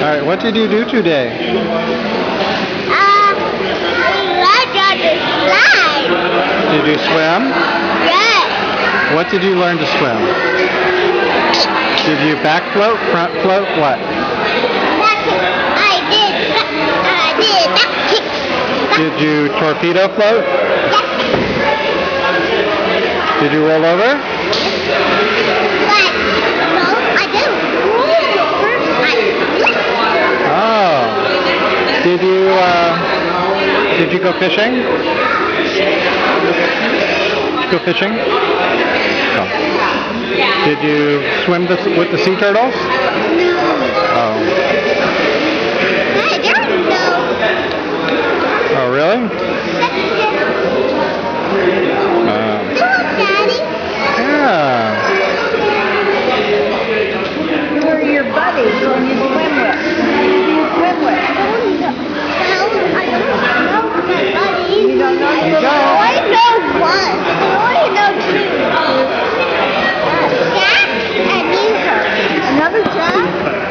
right, what did you do today? We learned on the slide. Did you swim? Yes. What did you learn to swim? Did you back float, front float, what? Back kick. I did back kick. Did you torpedo float? Yes. Did you roll over? But, no, I didn't roll over. I flipped. Oh. Did you go fishing? Go fishing? No. Did you swim with the sea turtles? No. Oh. I don't know. Oh, really? No, Daddy. Yeah. Who are your buddies who you swim with? Swim with? I don't know my buddies. You don't know You your don't. I know one. I only know two. Jack and Nico. Another Jack?